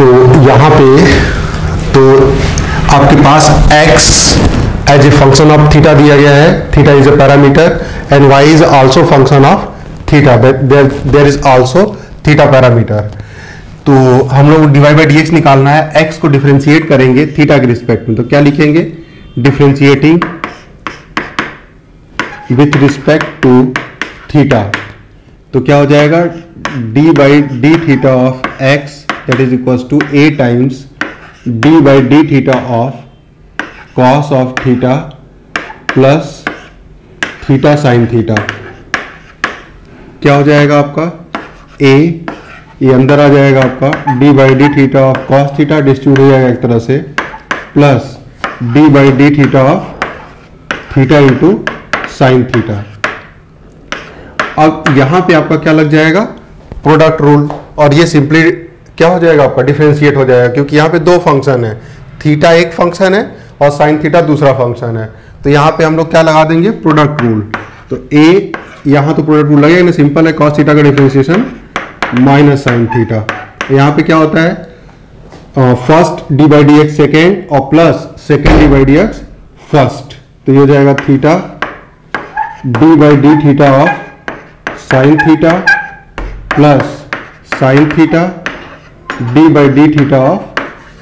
तो यहाँ पे तो आपके पास x as a function of theta दिया गया है, theta is a parameter and y is also function of theta, there is also theta parameter. तो हम लोग dy बाई dx निकालना है, x को डिफरेंशिएट करेंगे थीटा के रिस्पेक्ट में, तो क्या लिखेंगे, differentiating with respect to theta, तो क्या हो जाएगा, d by d theta of x that is equals to a times d by d theta of cos of theta plus theta sine theta. क्या हो जाएगा आपका, a ये अंदर आ जाएगा आपका d by d theta of cos theta distribute हो जाएगा एक तरह से, plus d by d theta of theta into sine theta. अब यहां पे आपका क्या लग जाएगा, प्रोडक्ट रूल, और ये सिंपली क्या हो जाएगा आपका, डिफरेंशिएट हो जाएगा, क्योंकि यहाँ पे दो फंक्शन है, थीटा एक फंक्शन है और साइन थीटा दूसरा फंक्शन है। तो यहाँ पे हम लोग क्या लगा देंगे, प्रोडक्ट रूल। तो a यहाँ तो प्रोडक्ट रूल लगेगा ना, सिंपल है, कॉस थीटा का डिफरेंशिएशन माइनस साइन थीटा। यहाँ पे क्या होता है, first d by d x second और plus second d by d x first, तो ये हो जाएगा theta d by d theta of sine theta plus sine theta d by d theta of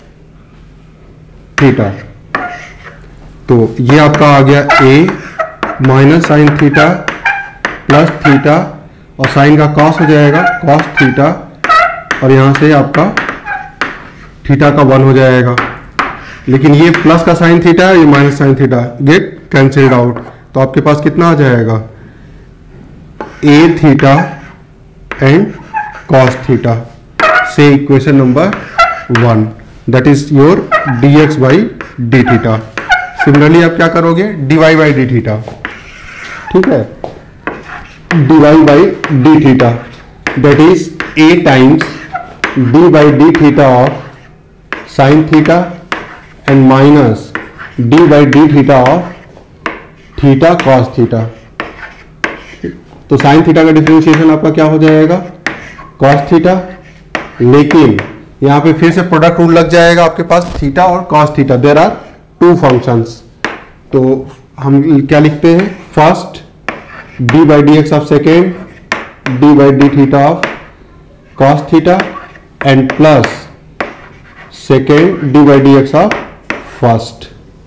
theta. तो ये आपका आ गया a minus sine theta plus theta, और साइन का कॉस हो जाएगा कॉस थीटा, और यहां से आपका थीटा का 1 हो जाएगा, लेकिन ये प्लस का साइन थीटा है, ये minus sine theta, get cancelled out. तो आपके पास कितना आ जाएगा, a theta and cos theta, से equation number 1, that is your dx by d theta. Similarly आप क्या करोगे, dy बाई डी थीटा, ठीक है, dy by d theta that is a times d by d theta of sine theta and minus d by d theta of theta cos theta. तो sine theta का differentiation आपका क्या हो जाएगा, cos theta, लेकिन यहां पे फिर से प्रोडक्ट रूल लग जाएगा आपके पास, थीटा और cos theta, there are two functions. तो हम क्या लिखते हैं, first d by d x of second d by d theta of cos theta and plus second d by d x of first,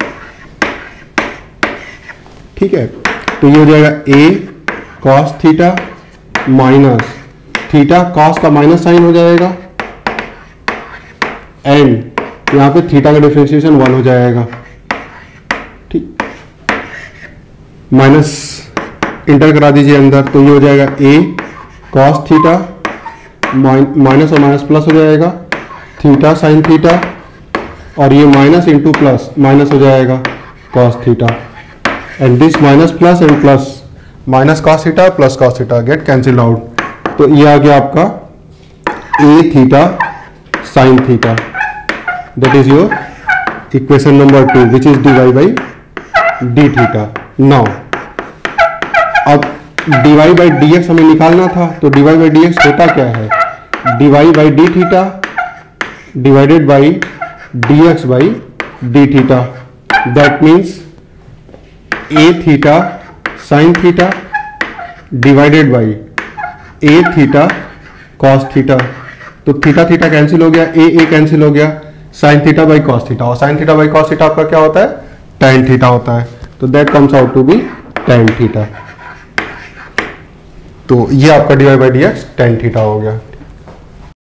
ठीक है। तो ये हो जाएगा a cos theta minus theta, cos का माइनस साइन हो जाएगा, and यहां पे थीटा का डिफरेंशिएशन 1 हो जाएगा, ठीक, माइनस इंटर करा दीजिए अंदर, तो ये हो जाएगा a कॉस थीटा, माइनस और माइनस प्लस हो जाएगा, थीटा साइन थीटा, और ये माइनस इंटू प्लस माइनस हो जाएगा cos theta, and this minus plus and plus minus cos theta plus cos theta get cancel out. तो ये आ गया आपका a theta sine theta, that is your equation number 2 which is dy by d theta. Now अब dy by d x हमें निकालना था, तो dy बाई डी एक्स होता क्या है, dy by d theta divided by dx by d theta, that means a theta sine theta divided by a theta cos theta. तो theta theta cancel हो गया, a कैंसिल हो गया, sine theta by cos theta, और sine theta by cos theta आपका क्या होता है, tan थीटा होता है, तो that comes out to be tan theta. तो ये आपका dy by d x tan theta हो गया।